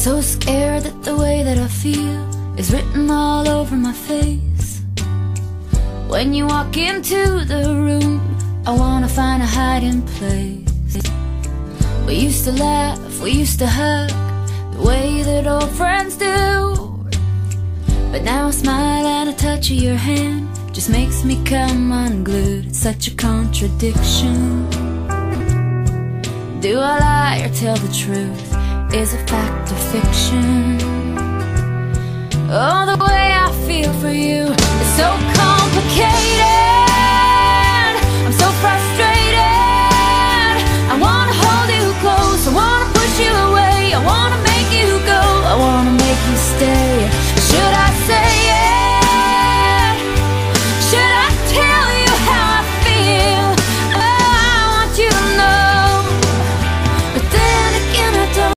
So scared that the way that I feel is written all over my face. When you walk into the room, I wanna find a hiding place. We used to laugh, we used to hug, the way that old friends do. But now a smile and a touch of your hand just makes me come unglued. It's such a contradiction. Do I lie or tell the truth? Is it fact or fiction? Oh, the way I feel for you is so complicated.